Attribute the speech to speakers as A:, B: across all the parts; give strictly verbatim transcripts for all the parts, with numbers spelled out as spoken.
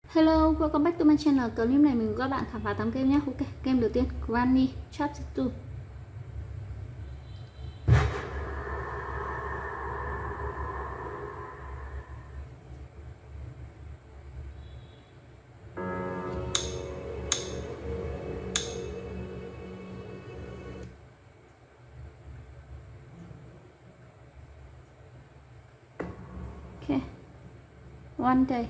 A: Hello, welcome back to my channel. Clip này mình các bạn khám phá tám game nhé. Ok, game đầu tiên Granny Chapter two. Okay, one day.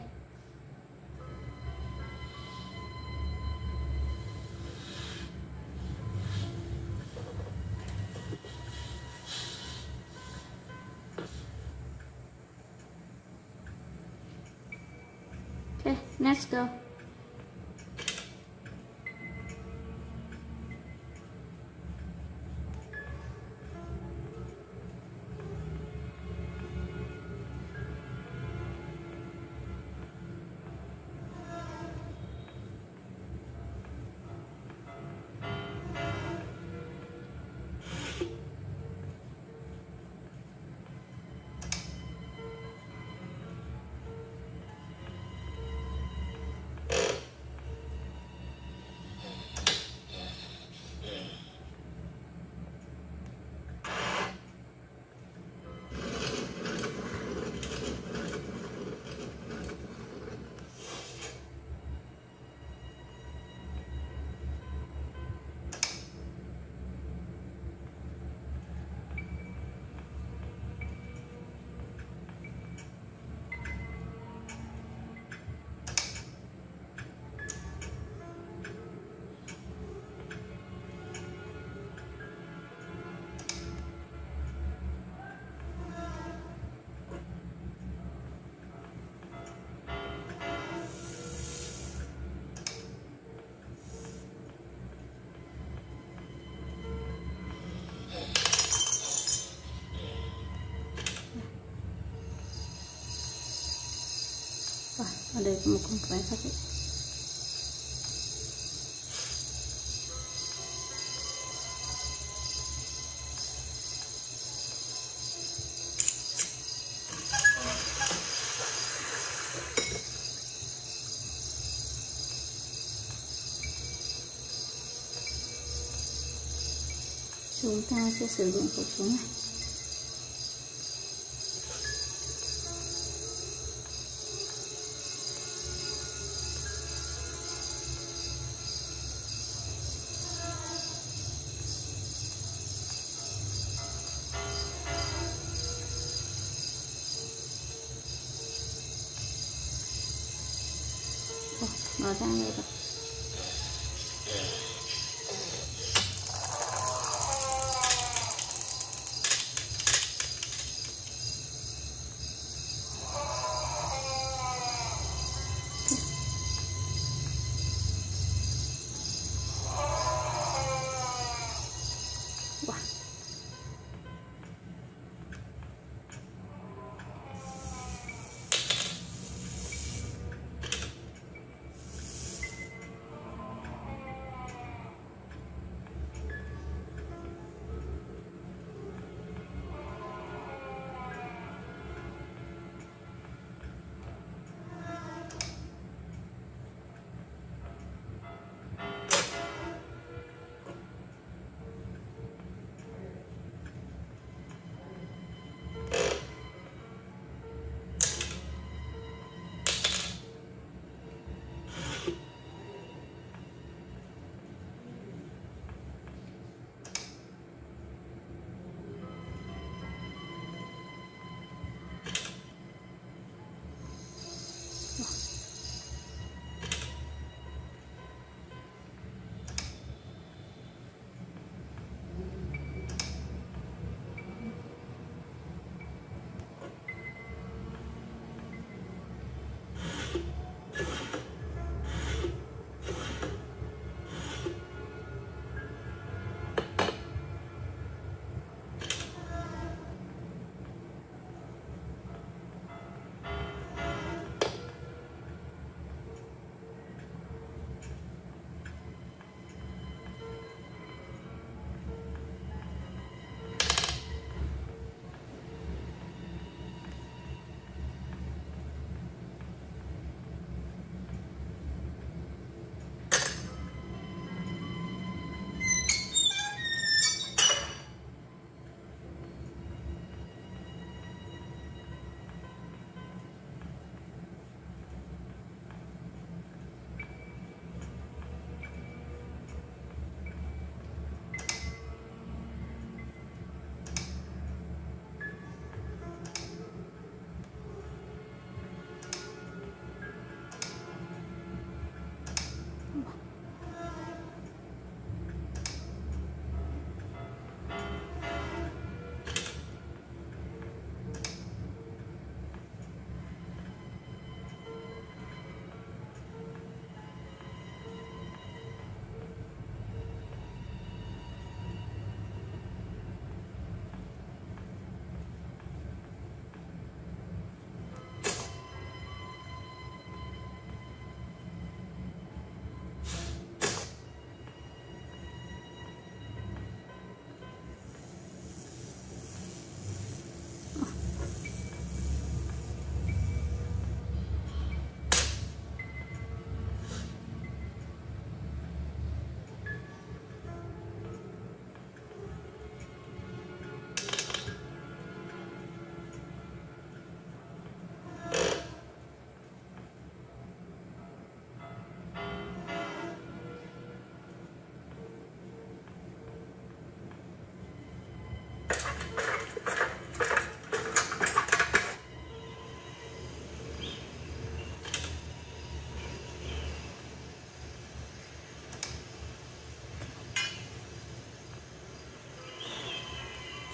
A: Okay, let's go. Ở đây có một con quái phát hiện. Chúng ta sẽ sử dụng khẩu súng này. Mở ra đây rồi.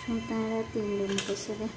A: chúng ta đã tìm được một cái sợi.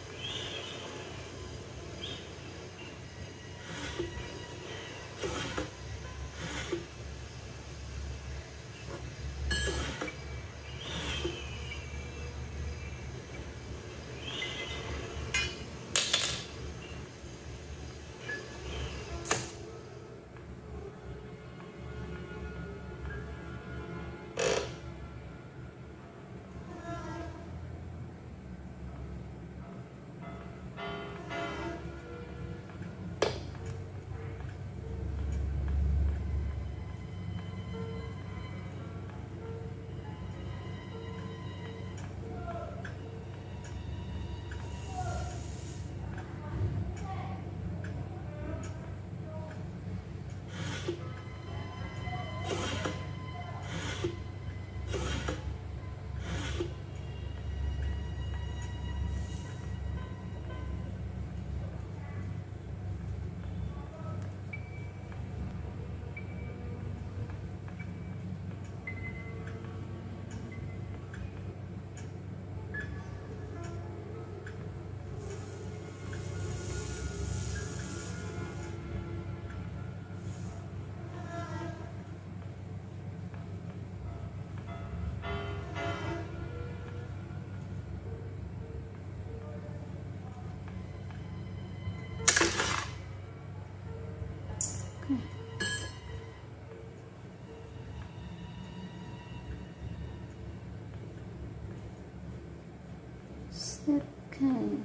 A: Okay.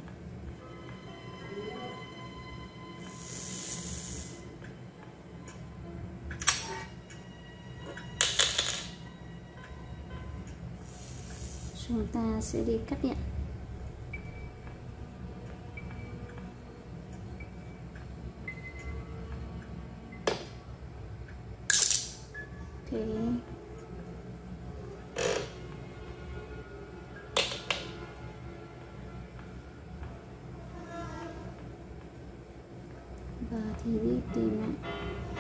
A: Chúng ta sẽ đi cắt điện. Okay. Và thì đi tìm lại.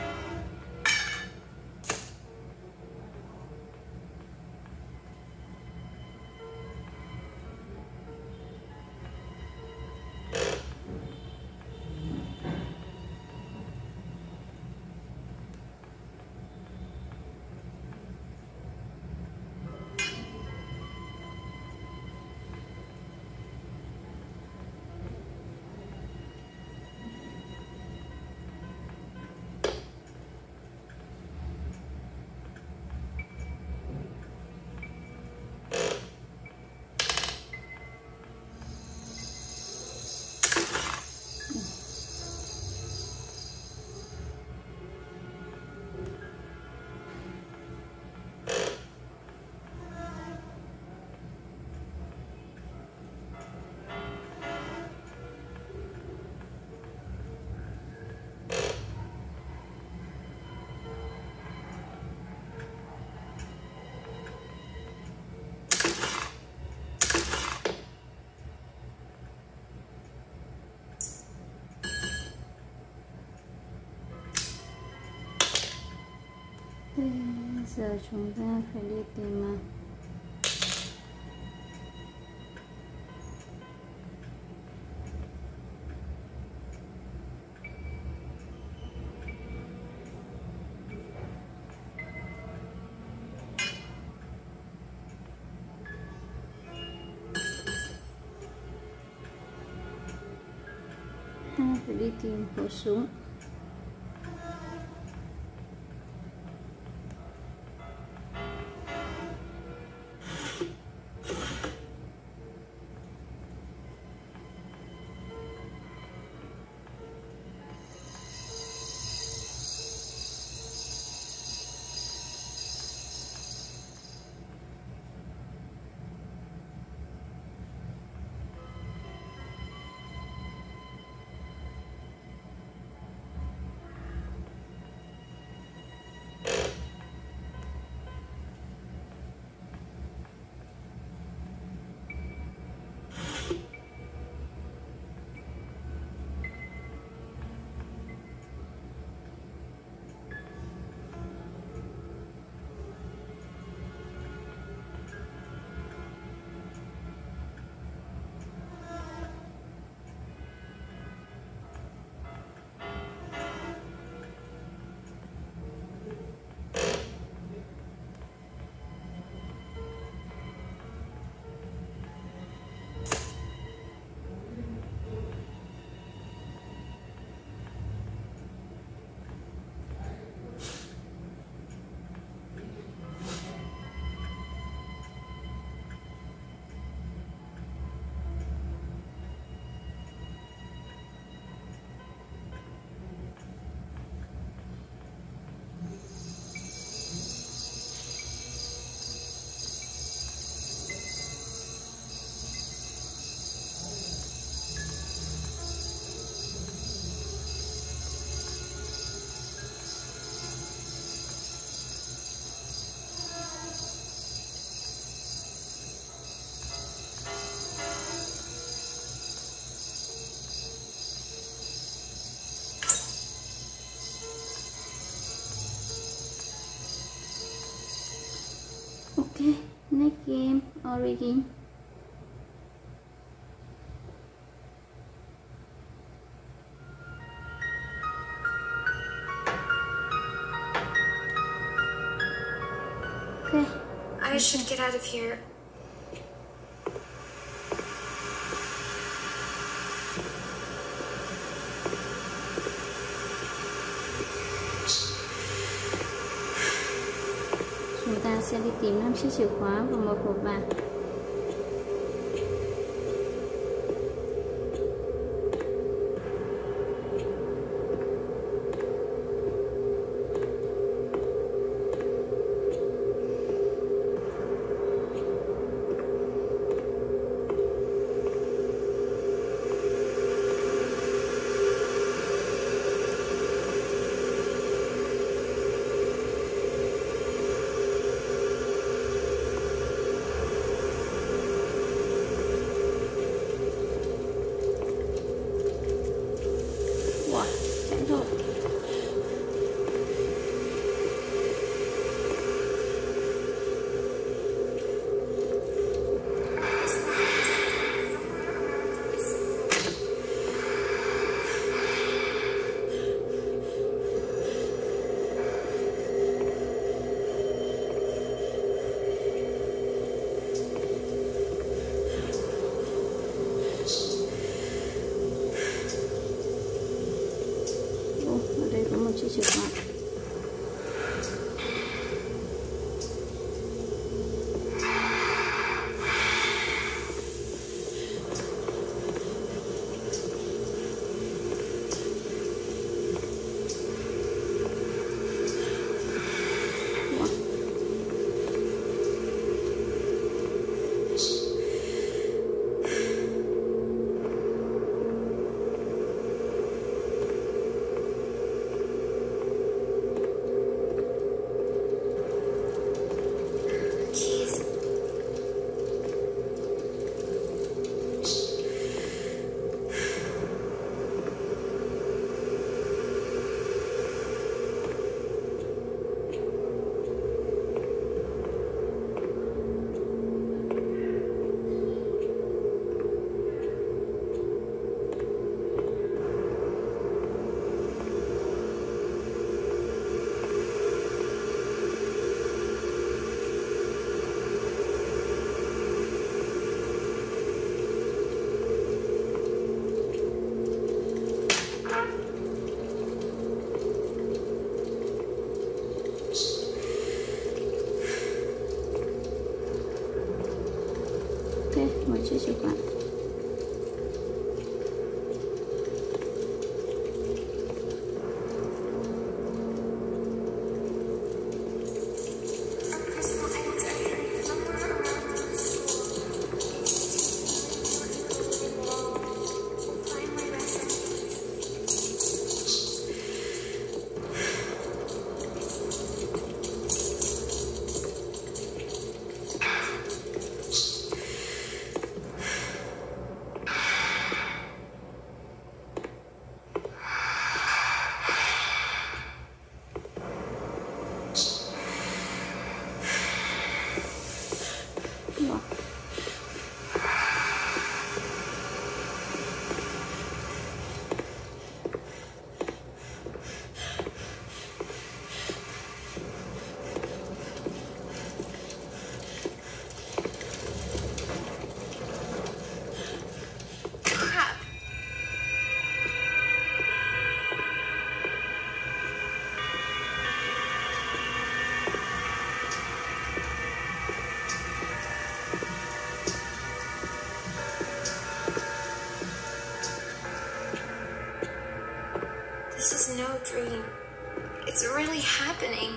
A: Bây giờ chúng ta phải đi tìm ta phải đi tìm khẩu súng. Next game, Origin. Okay.
B: I should get out of here.
A: Chúng ta sẽ đi tìm năm chiếc chìa khóa và một hộp vàng. Chạy thôi. Một chiếc chìa khóa. Một chiếc chìa khóa.
B: This is no dream. It's really happening.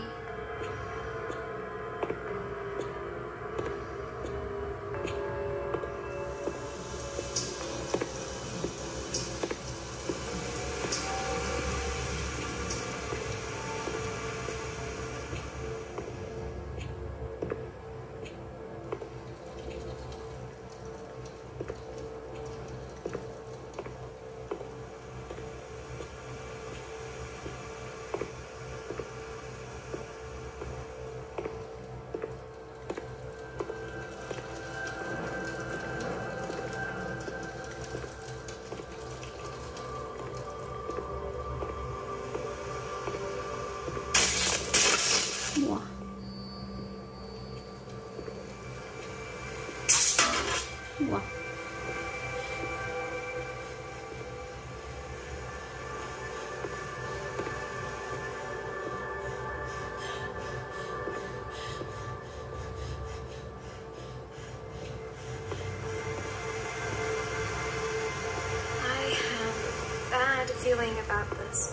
A: Wow.
B: I have a bad feeling about this.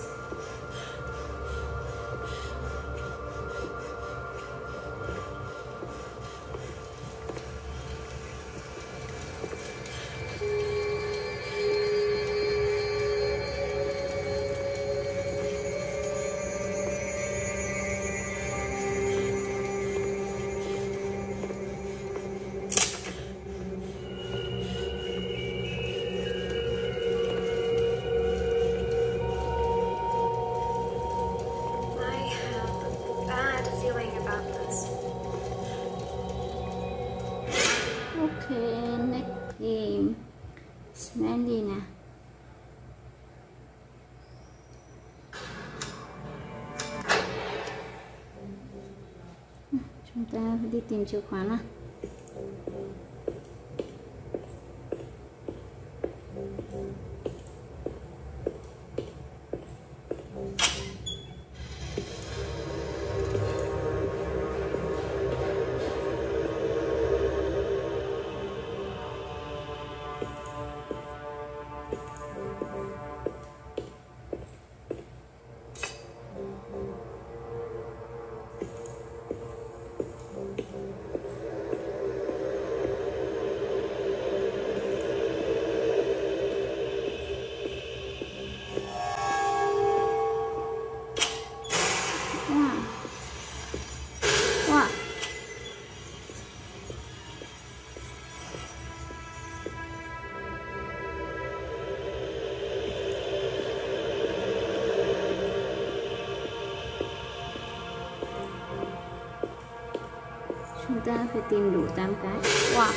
A: Okay, next game. Xem gì nè. Chúng ta phải đi tìm chìa khóa nào. Chúng ta phải tìm đủ tám cái. Wow.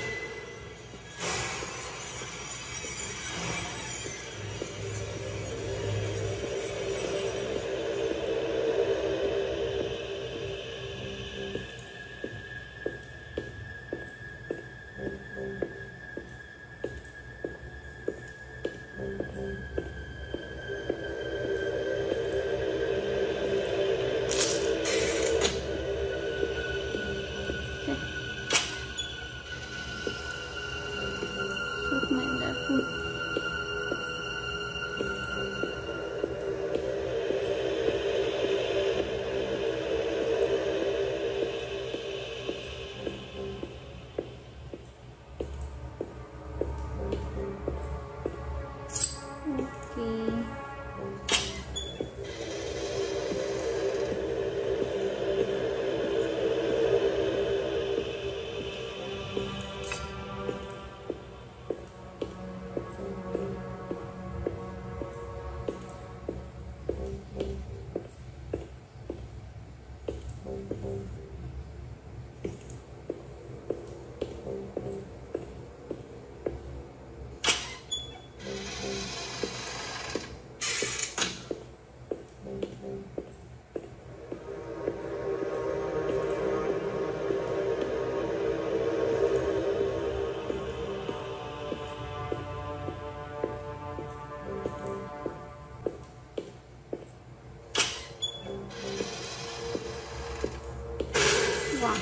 A: Wow.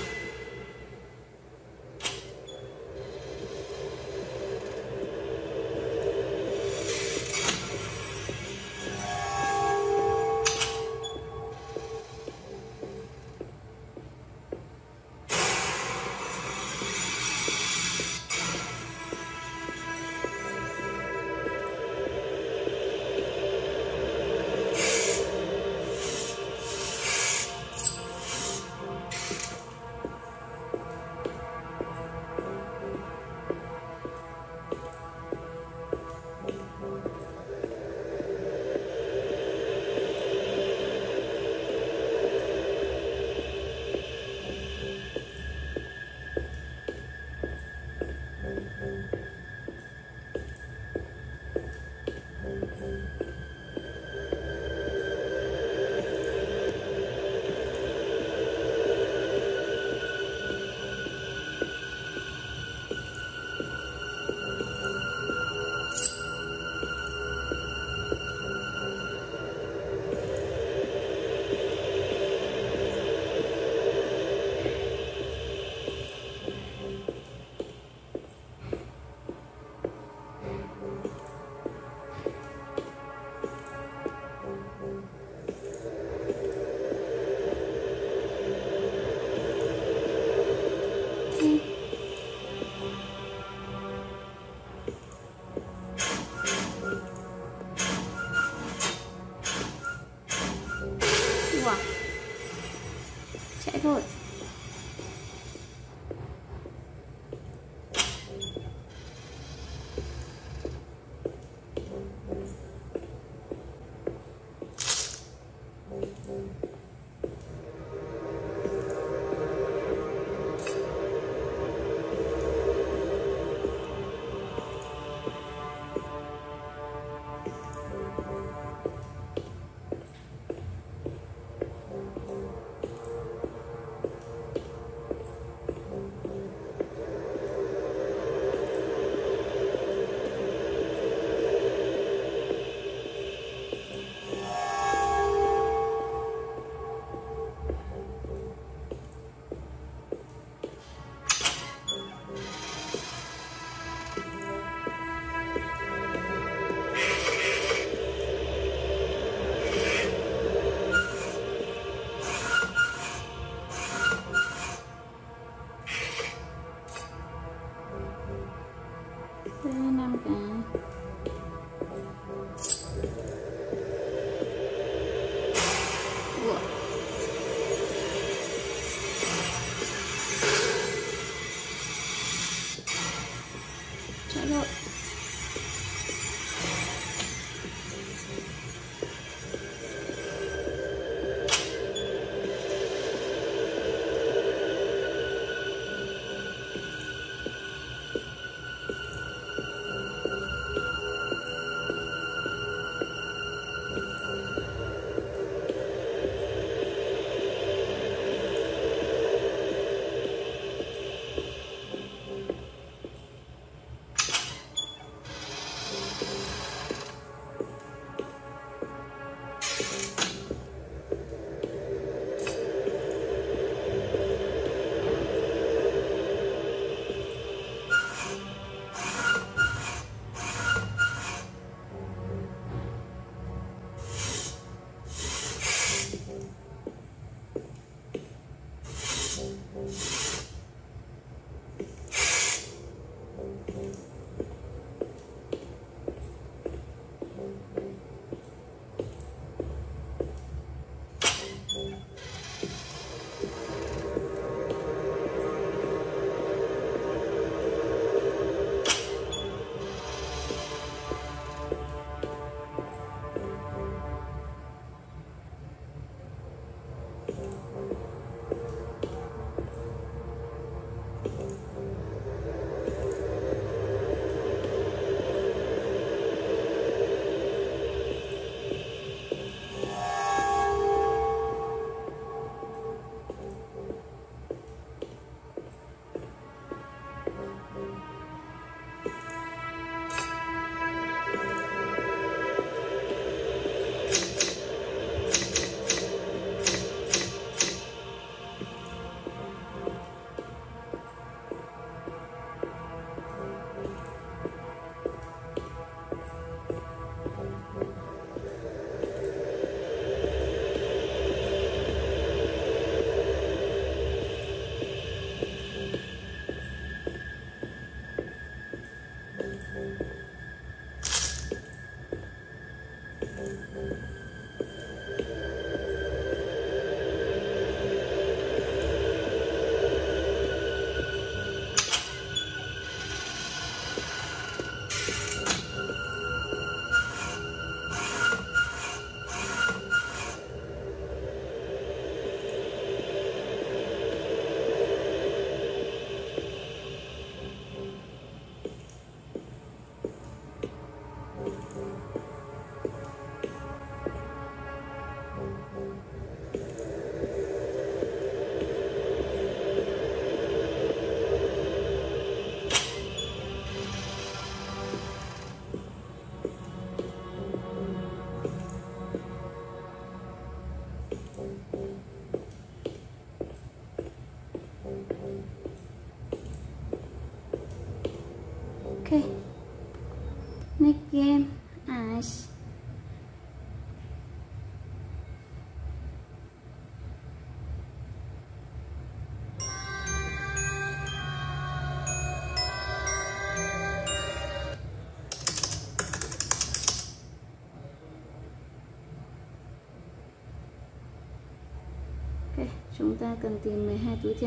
A: chạy thôi. năm cái Ủa. Chạy thôi. Okay. Next game, Ice. Ok, chúng ta cần tìm mười hai túi tiền.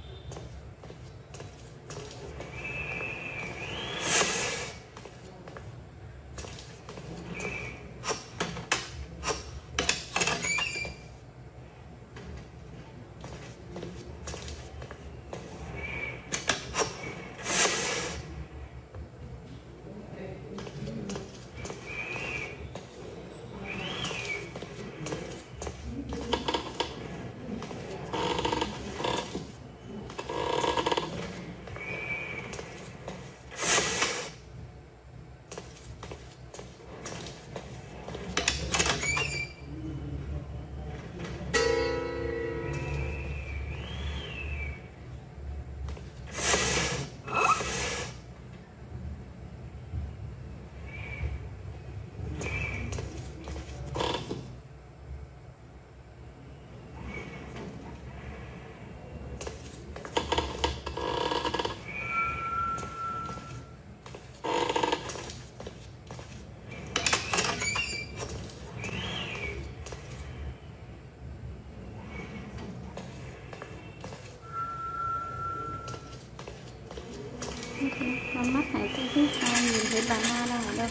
A: Con mắt hãy sẽ giúp ta nhìn thấy bà Hoa đang ở đâu.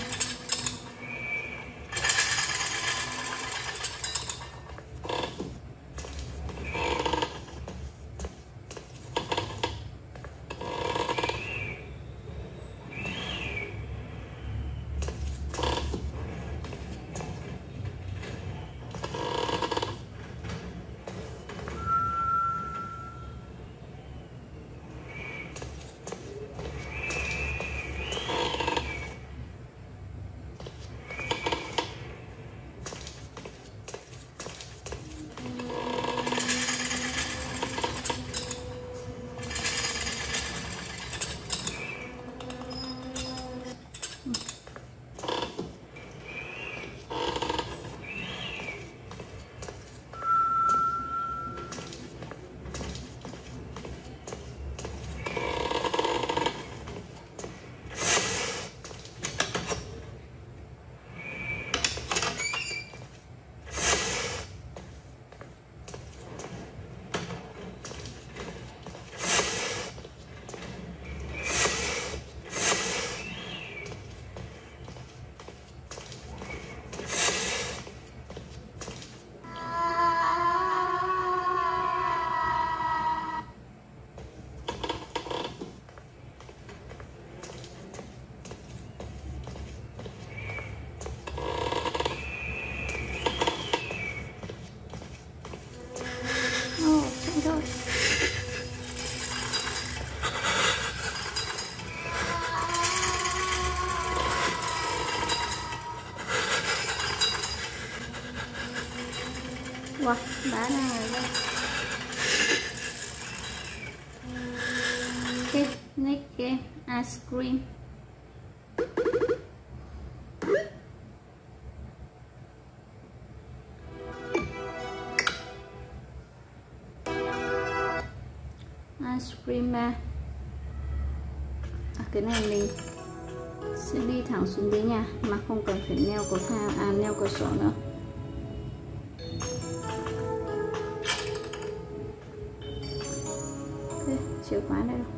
A: Wow, đã ra rồi đây. Ok, next game, ice cream. Ice cream ba. À, cái này mình sẽ đi thẳng xuống dưới nhà mà không cần phải neo cầu thang, à neo cửa sổ nữa. Ok, chìa khóa đây rồi.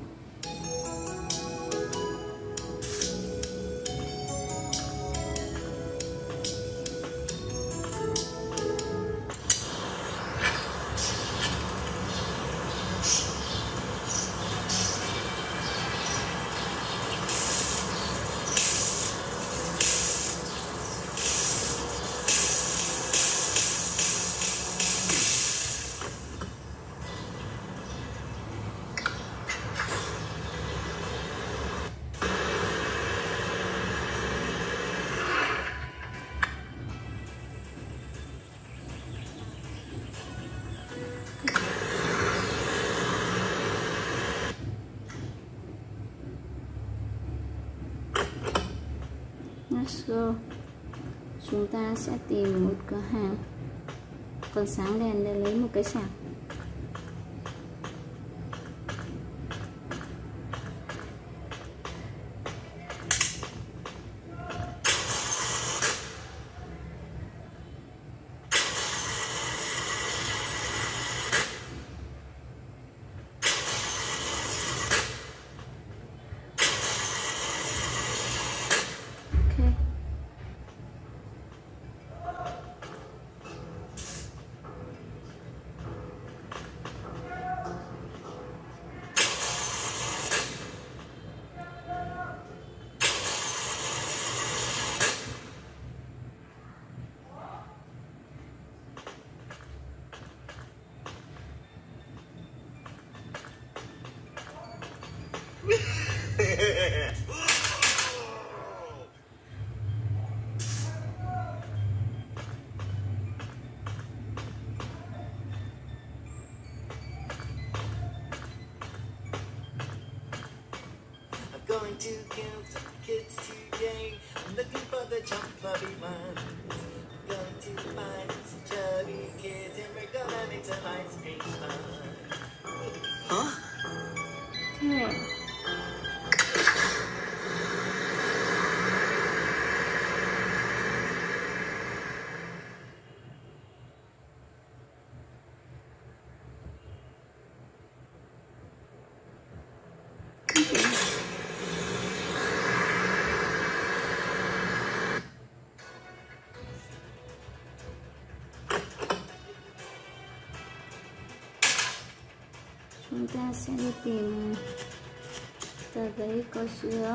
A: Let's go. Chúng ta sẽ tìm một cửa hàng còn sáng đèn để lấy một cái sạc.
C: to kill some kids today. I'm looking for the chubby one. Going to find some chubby kids and we're gonna make some ice cream fun. Huh?
A: Okay. Chúng ta sẽ đi tìm tờ giấy có chứa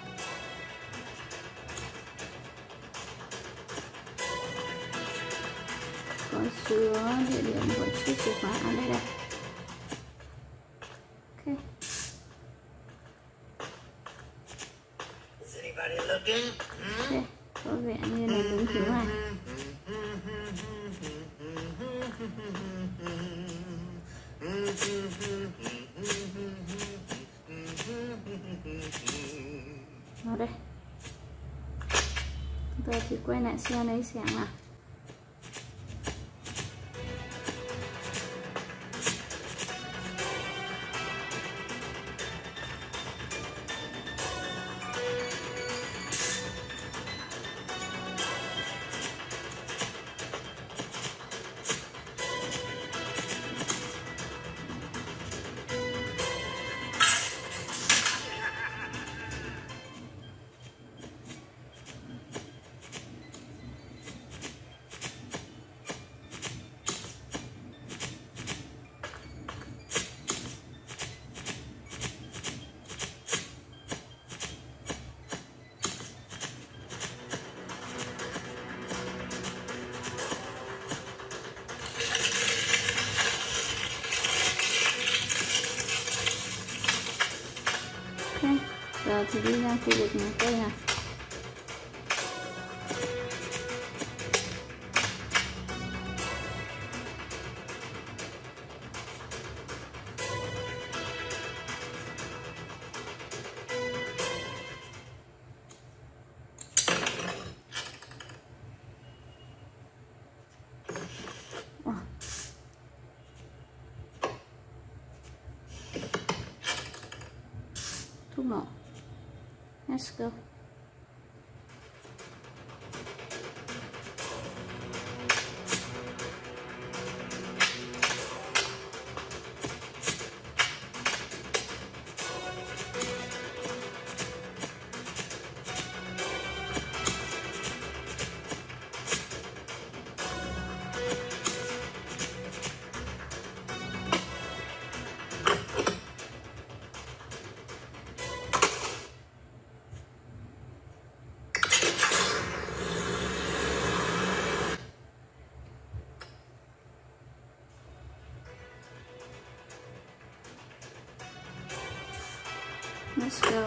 A: có chứa địa điểm của chiếc chìa khóa ở đây đây. Ok.
C: Is anybody looking?
A: Ok, có vẻ như là đúng thứ này. Nó đây. Chúng ta thì quay lại xe lấy xem nào. Giờ thì đi ra khu vực nhà cây này. Thuốc nổ. Let's go. Let's go.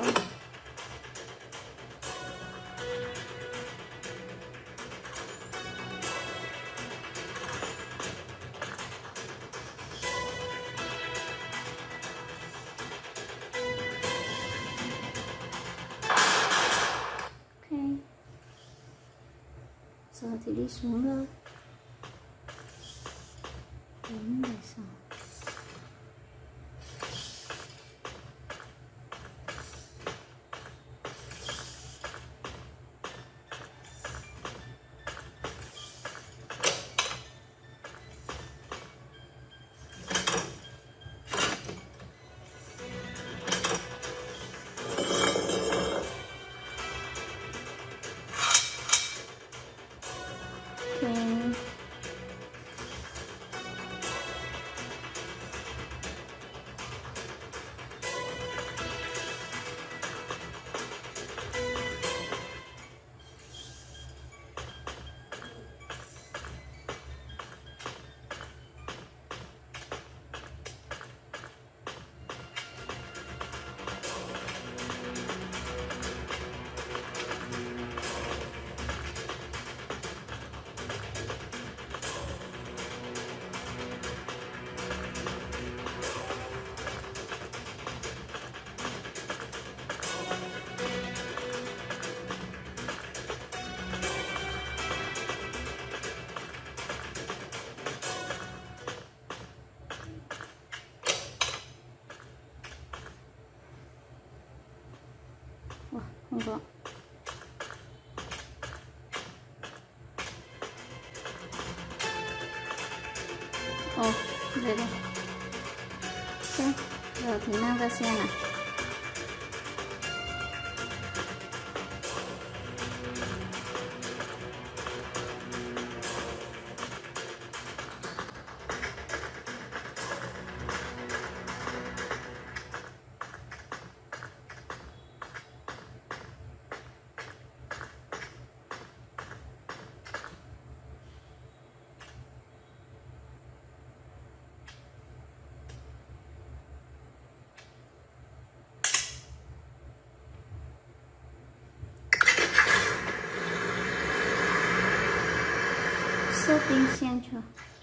A: Ok. Giờ thì đi xuống thôi. Đúng rồi sao? Không có. Ồ, đây đây. Ok, giờ thì nam ra xe nào. Shopping Central.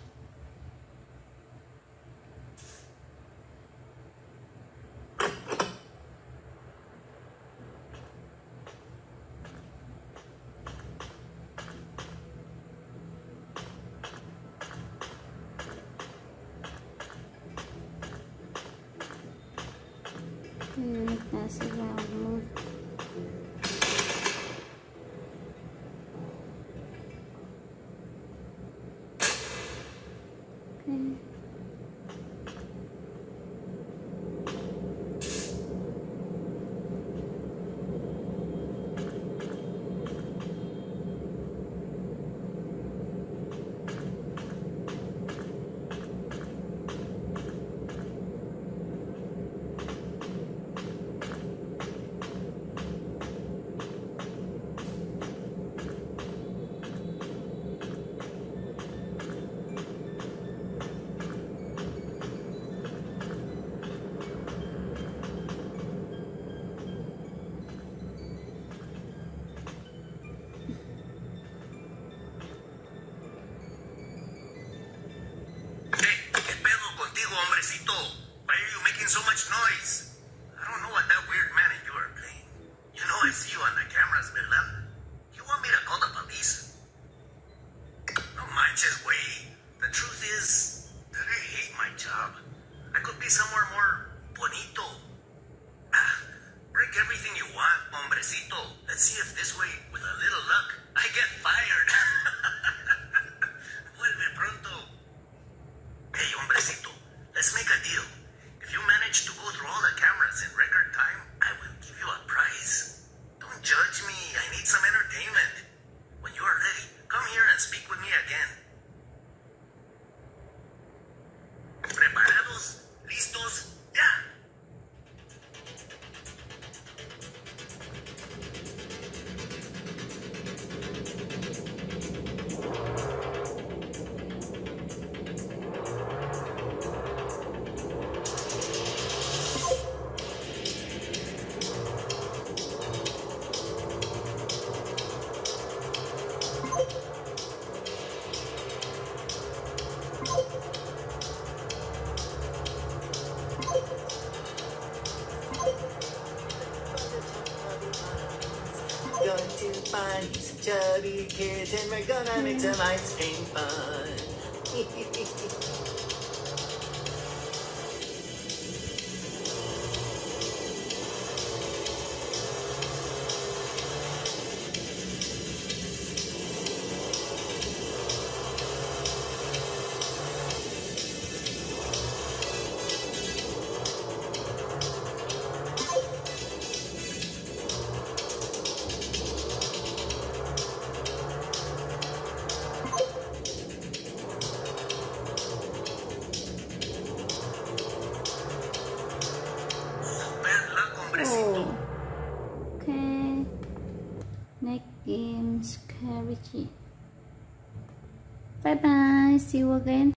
A: Okay, pass around, move. Okay.
D: Hombrecito, why are you making so much noise? I don't know what that weird man and you are playing. You know I see you on the cameras, ¿verdad? You want me to call the police? No manches, güey. The truth is that I hate my job. I could be somewhere more bonito. Ah, break everything you want, hombrecito. Let's see if this way, with a little luck, I get fired. Vuelve pronto. Hey, hombrecito. Let's make a deal. If you manage to go through all the cameras in record time, I will give you a prize. Don't judge me. I need some entertainment. When you are ready, come here and speak with me again. ¿Preparados? ¿Listos? ¡Ya!
C: Going to find some chubby kids and we're gonna make some ice cream fun.
A: Oh. Okay. Next game, Scary. Bye bye. See you again.